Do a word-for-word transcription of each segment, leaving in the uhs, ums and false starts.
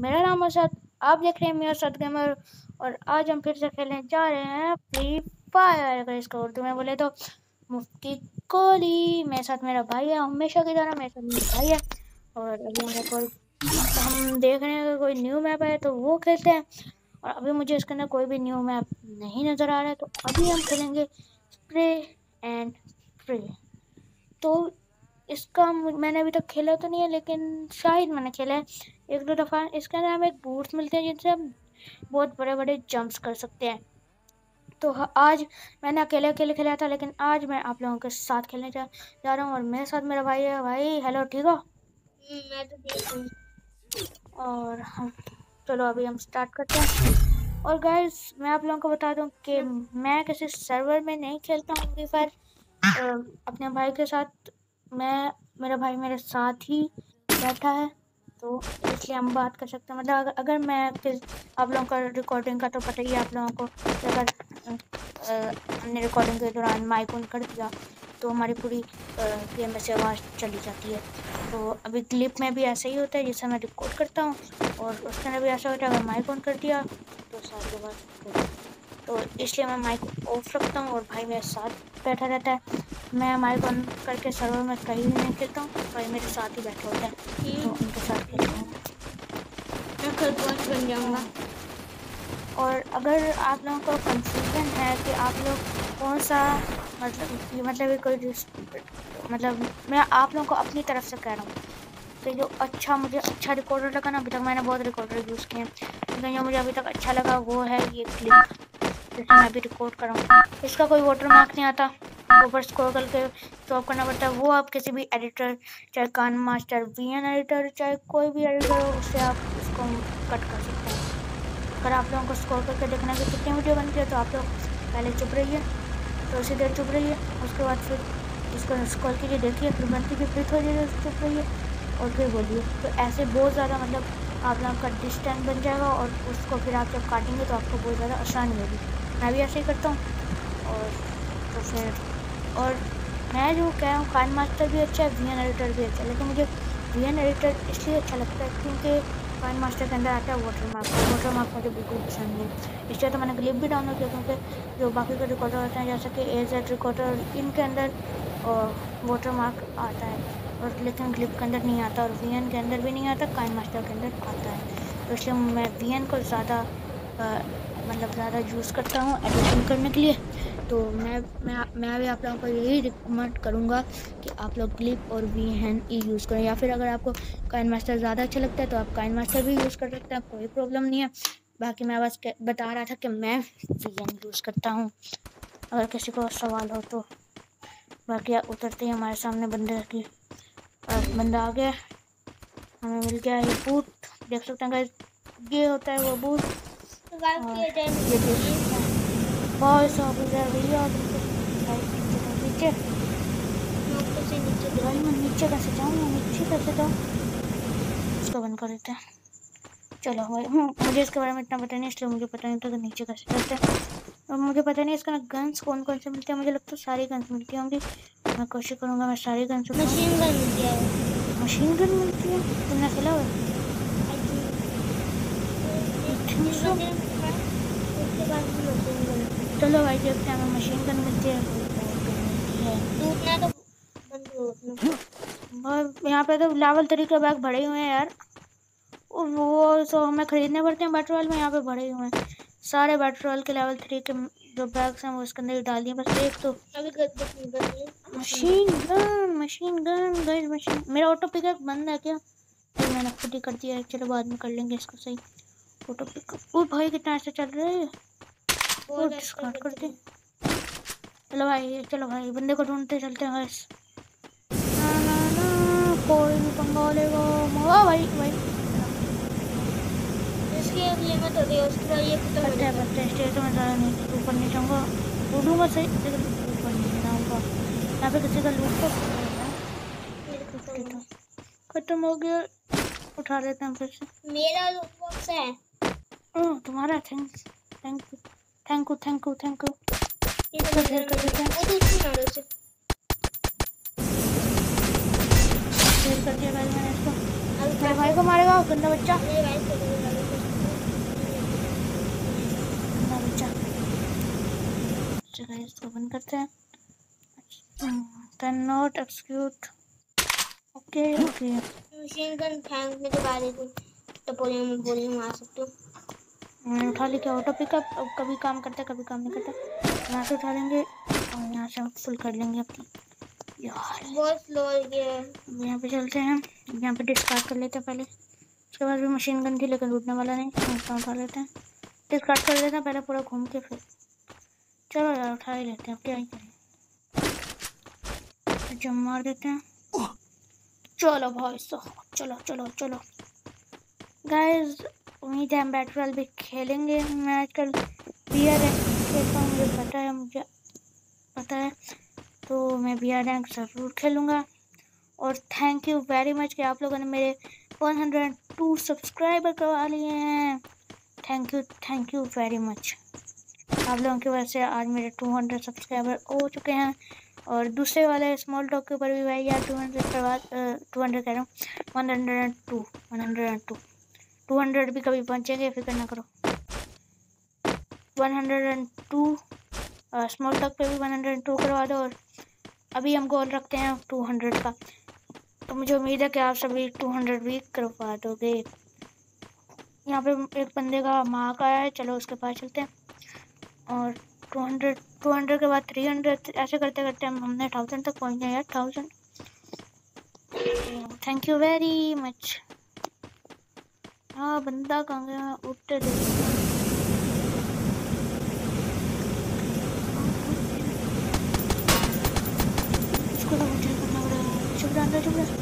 मेरा नाम है सत, आप देख रहे हैं मेरा सत गेमर। और आज हम फिर से खेलने जा रहे हैं फ्री फायर। अगर इसका उर्दू में बोले तो मुफ्ती कोहली। मेरे साथ मेरा भाई है, हमेशा की तरह मेरे साथ मेरा भाई है। और अभी हम कोई हम देख रहे हैं कोई न्यू मैप है तो वो खेलते हैं। और अभी मुझे इसके अंदर कोई भी न्यू मैप नहीं नज़र आ रहा है, तो अभी हम खेलेंगे स्प्रे एंड प्रे। तो इसका मैंने अभी तक खेला तो नहीं है, लेकिन शायद मैंने खेला है एक दो दफ़ा। इसके अंदर हमें बूट्स मिलते हैं जिनसे हम बहुत बड़े बड़े जंप्स कर सकते हैं। तो आज मैंने अकेले अकेले खेला था, लेकिन आज मैं आप लोगों के साथ खेलने जा, जा रहा हूँ। और मेरे साथ मेरा भाई है। भाई हेलो, ठीक हो? मैं तो ठीक हूँ। और हम चलो अभी हम स्टार्ट करते हैं। और गाइस मैं आप लोगों को बता दूं कि मैं किसी सर्वर में नहीं खेलता हूँ फ्री फायर। अपने भाई के साथ, मैं मेरा भाई मेरे साथ ही बैठा है, तो इसलिए हम बात कर सकते हैं। मतलब अगर, अगर मैं किस आप लोगों का रिकॉर्डिंग का तो पता ही है आप लोगों को कि अगर हमने रिकॉर्डिंग के दौरान माइक ऑन कर दिया तो हमारी पूरी गेम में से आवाज़ चली जाती है। तो अभी क्लिप में भी ऐसा ही होता है जिससे मैं रिकॉर्ड करता हूँ, और उसके अंदर भी ऐसा होता है अगर माइक ऑन कर दिया तो सारी आवाज़। तो इसलिए मैं माइक ऑफ रखता हूँ और भाई मेरे साथ बैठा रहता है। मैं माइक ऑन करके सर्वर में कहीं भी नहीं खेलता हूँ, भाई मेरे साथ ही बैठा होता है तो उनके साथ खेलता हूँ। मैं खुद बॉस बन जाऊंगा। और अगर आप लोगों को कंफ्यूजन है कि आप लोग कौन सा मतलब मतलब कोई मतलब मैं आप लोगों को अपनी तरफ से कह रहा हूँ कि जो अच्छा मुझे अच्छा रिकॉर्डर लगा ना, अभी तक मैंने बहुत रिकॉर्डर यूज़ किए हैं, लेकिन जो मुझे अभी तक अच्छा लगा वो है ये क्लिप, जैसे मैं अभी रिकॉर्ड कर रहा हूँ। इसका कोई वाटर मार्क नहीं आता, ऊपर स्क्रॉल करके स्टॉप करना पड़ता है। वो आप किसी भी एडिटर, चाहे KineMaster, V N editor, चाहे कोई भी एडिटर हो, उससे आप उसको कट कर सकते हैं। अगर आप लोगों को स्क्रॉल करके देखना है कि कितनी वीडियो बनती है तो आप लोग पहले चुप रहिए, तो उसी देर चुप रहिए, उसके बाद फिर इसको स्क्रॉल कीजिए, देखिए, फिर बनती है, फिर थोड़ी देर चुप रहिए और फिर बोलिए। तो ऐसे बहुत ज़्यादा मतलब आप लोगों का डिस्टेंस बन जाएगा, और उसको फिर आप जब काटेंगे तो आपको बहुत ज़्यादा आसानी होगी। मैं भी ऐसे ही करता हूँ। और तो फिर और मैं जो कह रहा हूँ, कान मास्टर भी अच्छा है, वी एन एडिटर भी अच्छा है, लेकिन मुझे वी एन एडिटर इसलिए अच्छा लगता है क्योंकि कान मास्टर के अंदर आता है वाटर मार्क। वाटर मार्क मुझे बिल्कुल पसंद नहीं, इसलिए तो मैंने क्लिप भी डाउनलोड किया, क्योंकि जो बाकी के रिकॉर्डर होते हैं जैसे कि ए जेड रिकॉर्डर, इनके अंदर वाटर मार्क आता है, और लेकिन क्लिप के अंदर नहीं आता, और वी एन के अंदर भी नहीं आता, कान मास्टर के अंदर आता है। तो इसलिए मैं वी एन को ज़्यादा मतलब ज़्यादा यूज़ करता हूँ एडिटिंग करने के लिए। तो मैं मैं मैं भी आप लोगों को यही रिकमेंड करूँगा कि आप लोग क्लिप और वी एन ही यूज़ करें, या फिर अगर आपको काइन मास्टर ज़्यादा अच्छा लगता है तो आप काइन मास्टर भी यूज़ कर सकते हैं, कोई प्रॉब्लम नहीं है। बाकी मैं बस बता रहा था कि मैं वी एन यूज़ करता हूँ, अगर किसी को सवाल हो तो। बाकी उतरते ही हमारे सामने बंदे की बंदा आ गया, हमें मिल गया ये बूट, देख सकते हैं गाइस, ये होता है वो बूट। बहुत सा भैया नीचे नीचे भाई, मैं नीचे कैसे जाऊँ, नीचे कैसे जाऊँ, इसको बंद कर देते हैं। चलो भाई, मुझे इसके बारे में इतना पता नहीं, इसलिए मुझे पता नहीं था कि नीचे कैसे चलते हैं। और मुझे पता नहीं इसका गन्स कौन कौन से मिलते हैं, मुझे लगता है सारी गन्स मिलती होंगी। मैं कोशिश करूँगा मैं सारी गन्स। मशीन गन मिलती है। मशीन गन मिलती है? तुमने खेला हुआ? चलो भाई देखते हैं, हमें मशीन गन मिलती है और यहाँ पे तो लेवल थ्री के बैग भरे हुए हैं यार, वो सो हमें खरीदने पड़ते हैं बैटल रॉयल में। यहाँ पे भरे हुए हैं सारे बैटल रॉयल के लेवल थ्री के जो बैग्स हैं, वो इसके अंदर डाल दिए। बस एक तो machine gun machine gun guys machine. मेरा ऑटो पिकअप बंद है क्या? तो मैंने खुद ही कर दिया है, चलो बाद में कर लेंगे इसको सही। ऑटो पिकअप, ओ भाई कितना ऐसे चल रहा है, वो डिस्कार्ड कर दे। चलो भाई चलो भाई बंदे को ढूंढते चलते हैं गाइस। ना ना ना कोई भी पंगा लेगा भाई भाई, इसकी अब लिमिट हो गई, उसके बाद ये खत्म हो पता है पता है, स्टेज में ज़्यादा नहीं ऊपर नहीं जाऊँगा, उड़ूँगा सही लेकिन ऊपर नहीं जाऊँगा। यहाँ पे किसी का लूट तो खत्म हो गया, उठा लेते हैं फिर से। मेरा लूट बॉक्स है। ओह तुम्हारा, thanks thank you thank you thank you thank you. इसको शेयर कर देते हैं, शेयर कर दिया भाई मैंने इसको। मेरे भाई को मारेगा गंदा बच्चा। चलो इसको बंद करते हैं। Cannot execute. Okay okay. Machine gun फेंकने के बाद एक टपोरी में गोली मार सकते हो। मैंने उठा ली। क्या ऑटो पिकअप अब कभी काम करता है कभी काम नहीं करता। यहाँ से उठा लेंगे और यहाँ से फुल कर लेंगे अपनी। यार बहुत स्लो है ये। यहाँ पे चलते हैं, यहाँ पे डिस्कार्ड कर लेते हैं पहले। उसके बाद भी मशीन गन थी लेकिन लूटने वाला नहीं, उसका उठा लेते हैं। डिस्कार्ड कर लेते हैं पहले पूरा घूम के, फिर चलो यार उठा ही लेते हैं, क्या ही करें। जम मार देते हैं। चलो भाई साहब, चलो चलो चलो गाइस। उम्मीद है हम बैटल भी खेलेंगे। मैं आजकल बी आर रैंक खेलता हूँ, मुझे पता है मुझे पता है तो मैं बी आर रैंक ज़रूर खेलूँगा। और थैंक यू वेरी मच कि आप लोगों ने मेरे वन हंड्रेड टू सब्सक्राइबर करवा लिए हैं। Thank you thank you very much. आप लोगों की वजह से आज मेरे टू हंड्रेड सब्सक्राइबर हो चुके हैं। और दूसरे वाले स्मॉल टॉक के ऊपर भी भाई यार टू हंड्रेड करवा टू हंड्रेड कह रहा हूँ one hundred two one hundred two two hundred भी कभी पहुँचेंगे, फिक्र ना करो। One hundred two small talk पे भी वन हंड्रेड टू करवा दो। और अभी हम गोल रखते हैं टू हंड्रेड का, तो मुझे उम्मीद है कि आप सभी टू हंड्रेड भी करवा दोगे। यहाँ पे एक बंदे का मार्क आया है, चलो उसके पास चलते हैं। और टू हंड्रेड टू हंड्रेड के बाद थ्री हंड्रेड ऐसे करते करते हम हमने थाउजेंड तक पहुँच गए यार। Thousand thank you very much. हाँ बंदा कहाँ गया, उठते दे। इसको तो मुझे करना पड़ेगा। चुप रहा अंदर, चुप रहा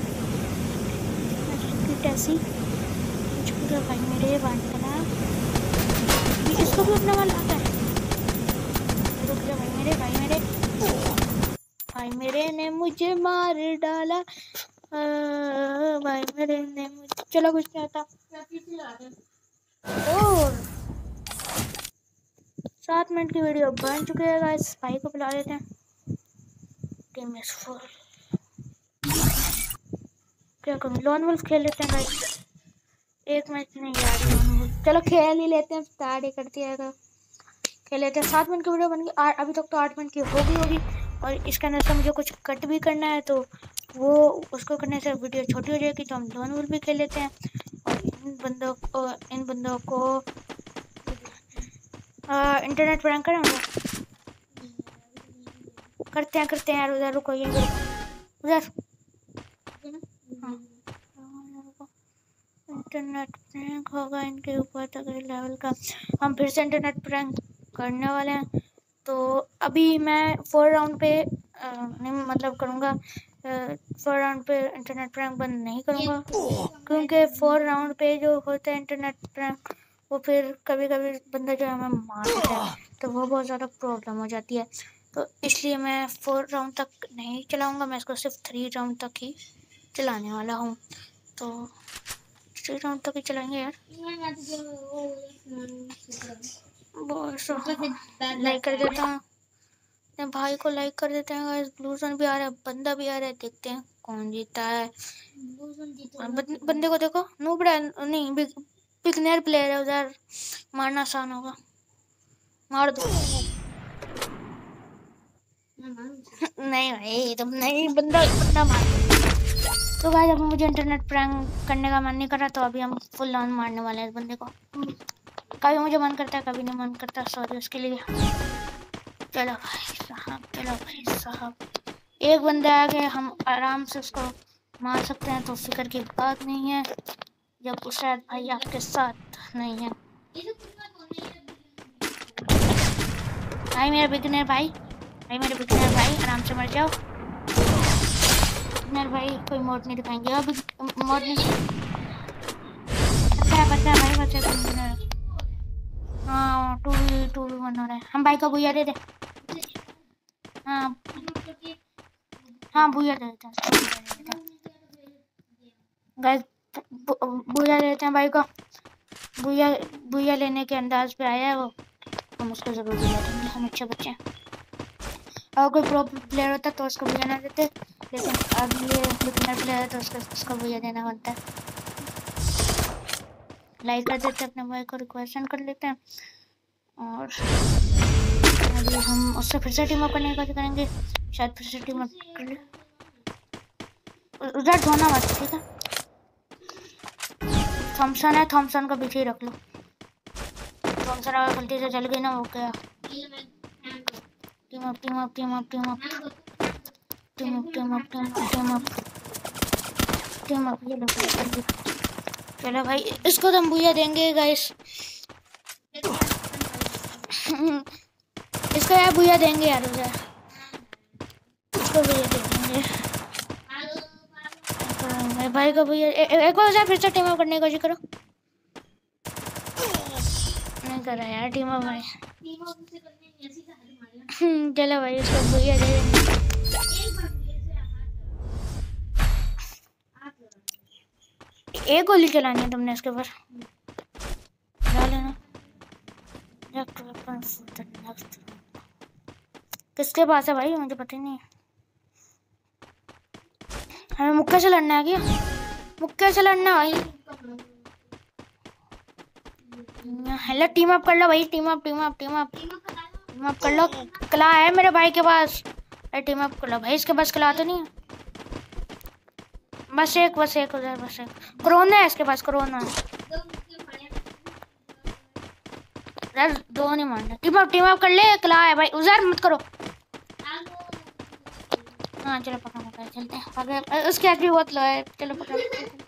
ऐसी। चुप रहा भाई मेरे बांटना, इसको भी अपना वाला आता है। रुक जा भाई मेरे भाई मेरे भाई मेरे ने मुझे मार डाला। आ, भाई मेरे ने मुझे, चलो कुछ नहीं आता। और सात मिनट की वीडियो बन चुकी है गाइस। भाई को बुला लेते हैं। Team is full. क्या करूँ, लॉन वुल्फ खेल लेते हैं गाइस। एक मैच नहीं यार, लॉन वुल्फ चलो खेल ही लेते हैं। स्टार्ट ही करती है, खेल लेते हैं। सात मिनट की वीडियो बन गई। अभी तक तो आठ मिनट की होगी होगी और इसके अंदर से मुझे कुछ कट भी करना है, तो वो उसको करने से वीडियो छोटी हो जाएगी। तो हम लॉन वुल्फ भी खेल लेते हैं। और इन बंदों को इन बंदों को आ, इंटरनेट प्रैंक करें करते हैं करते हैं यार। उधर रुको, ये उधर इंटरनेट प्रैंक होगा इनके ऊपर तक लेवल का। हम फिर से इंटरनेट प्रैंक करने वाले हैं। तो अभी मैं फोर राउंड पे आ, नहीं मतलब करूँगा। फोर राउंड पे इंटरनेट प्रैंक बंद नहीं करूँगा, क्योंकि फोर राउंड पे जो होता है इंटरनेट प्रैंक, वो फिर कभी कभी बंदा जो है हमें मार देता है, तो वो बहुत ज़्यादा प्रॉब्लम हो जाती है। तो इसलिए मैं फोर राउंड तक नहीं चलाऊँगा, मैं इसको सिर्फ थ्री राउंड तक ही चलाने वाला हूँ। तो थ्री राउंड तक ही चलाएंगे यार। बस लाइक कर देता हूँ, भाई को लाइक कर देते हैं गाइस। ब्लू जोन भी आ रहा है, बंदा भी आ रहा है, देखते हैं कौन जीता है। बंद, बंदे को देखो, नूबड़ा नहीं बिगनर प्लेयर है, उधर मारना आसान होगा। मार दो। नहीं भाई तुम नहीं, बंदा बंदा मार दो। तो गाइस अब मुझे इंटरनेट प्रैंक करने का मन नहीं कर रहा, तो अभी हम फुल ऑन मारने वाले हैं इस बंदे को। कभी मुझे मन करता है कभी नहीं मन करता, सॉरी उसके लिए। चलो भाई साहब, चलो भाई साहब, एक बंदा आगे हम आराम से उसको मार सकते हैं, तो फिक्र की बात नहीं है जब वो शायद भाई आपके साथ नहीं है। भाई मेरा बिगनर भाई भाई मेरे बिगनर भाई आराम से मर जाओ। बिगनर भाई कोई मोड नहीं दिखाएंगे, अब मोड नहीं बच्चा है बच्चा भाई बच्चा। हाँ two V two V one हो रहा है। हम भाई का भूया दे दे। हाँ हाँ भूया दे देते हैं गाइस, भूया दे देते हैं भाई को। भूया भूया लेने के अंदाज पे आया है वो, हम उसको जरूर भूया देंगे, हम अच्छे बच्चे हैं। अगर कोई प्रो प्लेयर होता तो उसको भूया ना देते, लेकिन अब ये बिगनर प्लेयर है तो उसको उसको भूया देना बनता है। लाइक कर देते हैं, अपने भाई को रिक्वेस्ट कर लेते हैं और अभी हम उससे फिर से टीम अप करने की कोशिश करेंगे, शायद फिर से टीम अप कर ले। उधर धोना मत, ठीक है। थॉमसन है, थॉमसन का पीछे ही रख लो। थॉमसन अगर गलती से चल गई ना, वो क्या team up team up team up team up team up team up team up team up team up ये लो। चलो भाई, इसको तो हम बुया देंगे गाइस। इसको यार बुया देंगे यार, उधर इसको बुया देंगे मेरे भाई को बुया। एक बार उधर फिर से टीम अप करने की कोशिश करो। नहीं कर रहा यार टीम अप भाई। चलो भाई, इसको बुया दे देंगे। एक गोली चलानी है तुमने इसके ऊपर, चला लेना। किसके पास है भाई, मुझे पता ही नहीं है। हमें मुक्के से लड़ना है क्या? मुक्के से लड़ना भाई। हेलो, टीम अप कर लो भाई, team up team up team up team up कर लो। कला है मेरे भाई के पास, अरे टीम अप कर लो भाई। इसके पास कला तो नहीं है, बस एक बस एक उधर बस एक कोरोना है इसके पास, कोरोना है यार। दो नहीं मारना, टीम अप टीम अप कर ले। कला है भाई, उधर मत करो। हाँ चलो पकड़ पकड़ चलते हैं आगे। उसके हाथ भी बहुत लो है, चलो पकड़।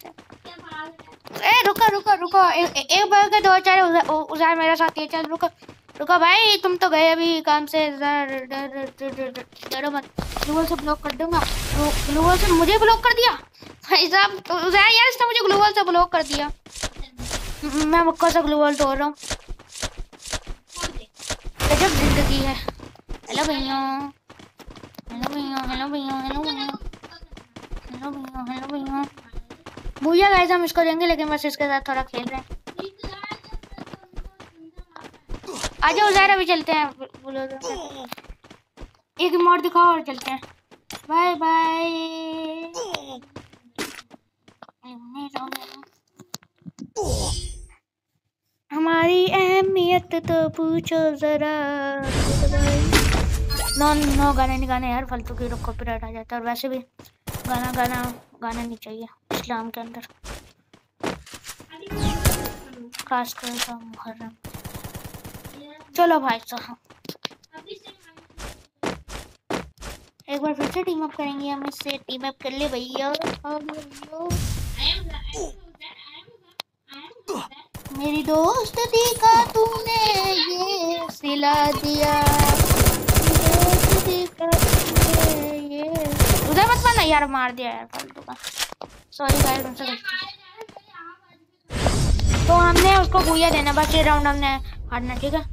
ए रुको रुको रुको, एक बार के दो चार उधर मेरा साथी है। चल रुको रुको भाई, तुम तो गए अभी काम से। डरो मत, ग्लूवॉल से ब्लॉक कर दूंगा। ग्लूवॉल से मुझे ब्लॉक कर दिया भाई साहब। उधर यार इसने मुझे ग्लूवॉल से ब्लॉक कर दिया। मैं मुक्का से ग्लूवॉल तोड़ रहा हूँ। गजब जिंदगी है। हेलो भैया, हेलो भैया, हेलो भैया, हेलो भैया, हेलो भैया, हेलो भैया। भूया गाइस हम इसको देंगे, लेकिन बस इसके साथ थोड़ा खेल रहे हैं। आजा उज़ैर, अभी चलते हैं। बोलो एक मोड़ दिखाओ और चलते हैं। Bye bye. हमारी अहमियत तो पूछो जरा। नो नो गाना नहीं गाना यार, फालतू की कॉपीराइट आ जाता है। और वैसे भी गाना गाना गाना नहीं चाहिए इस्लाम के अंदर, खासकर का मुहर्रम। चलो भाई साहब, एक बार फिर से टीम अप करेंगे। हम इससे टीम अप कर ले भैया। मेरी दोस्ती का तूने ये सिला दिया, दोस्ती का तूने ये। उधर मत मारना यार, मार दिया यार फालतू का। सॉरी गाइस, तुमसे गलती। तो हमने उसको बुया देना, बस ये राउंड हमने हारना, ठीक है।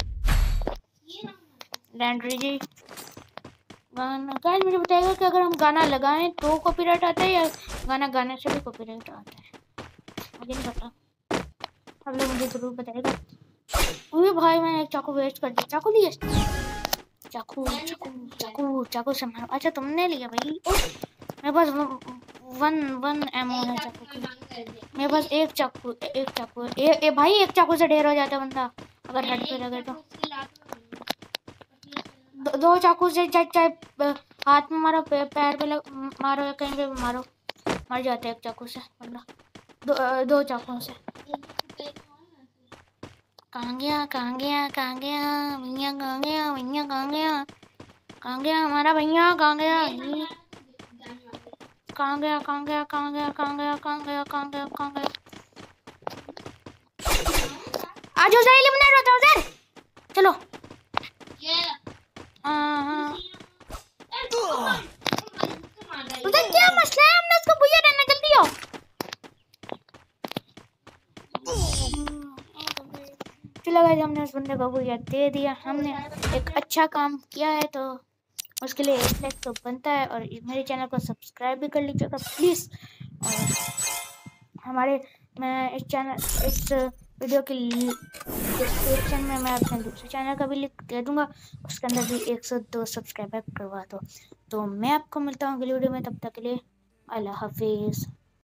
लैंड्री जी गाना गाइस मुझे बताइएगा कि अगर हम गाना लगाएं तो कॉपीराइट आता है या गाना गाने से भी कॉपीराइट आता है, मुझे नहीं पता। आप लोग मुझे जरूर बताइएगा। अरे भाई मैंने एक चाकू वेस्ट कर दिया। चाकू लिया, चाकू चाकू चाकू चाकू से मारो। अच्छा तुमने लिया भाई। मेरे पास वन वन एमओ है चाकू की। मेरे पास एक चाकू एक चाकू ए, ए भाई एक चाकू से ढेर हो जाता है बंदा अगर हेड पे लगे तो। दो, दो चाकू से चाहे चाहे हाथ में मारो, पैर पे लग, मारो, कहीं पे मारो, मर जाते हैं एक चाकू से बंदा। दो, दो चाकू से। कहाँ गया कहाँ गया कहाँ गया भैया, कहाँ गया भैया, कहाँ गया कहाँ गया हमारा भैया, कहाँ गया कहाँ गया कहाँ गया कहाँ गया कहाँ गया कहाँ गया कहाँ गया कहाँ गया। आज उधर एलिमिनेट होता उधर। चलो उधर क्या मसला है, हमने उसको भैया देना, जल्दी आओ। चलो गाइस हमने उस बंदे को भैया दे दिया। हमने एक अच्छा काम किया है तो उसके लिए एक लाइक तो बनता है। और मेरे चैनल को सब्सक्राइब भी कर लीजिएगा प्लीज़। और हमारे मैं इस चैनल इस वीडियो के डिस्क्रिप्शन में मैं अपने दूसरे चैनल का भी लिंक दे दूंगा, उसके अंदर भी एक सौ दो सब्सक्राइबर करवा दो। तो मैं आपको मिलता हूँ अगली वीडियो में, तब तक के लिए अल्लाह हाफिज़।